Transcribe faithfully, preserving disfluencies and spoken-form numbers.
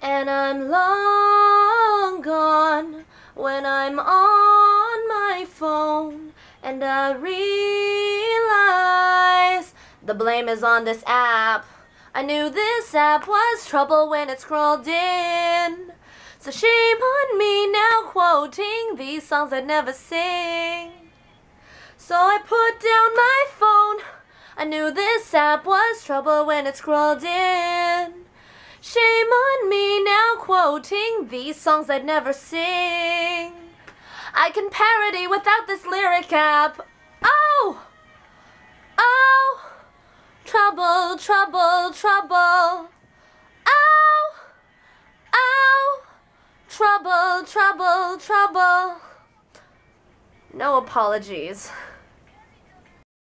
And I'm long gone when I'm on my phone, and I realize the blame is on this app. I knew this app was trouble when it scrolled in, so shame on me now quoting these songs I'd never sing. So I put down my phone. I knew this app was trouble when it scrolled in. Shame on me now quoting these songs I'd never sing. I can parody without this lyric app. Oh! Oh! Trouble, trouble, trouble. Oh! Oh! Trouble, trouble, trouble. No apologies.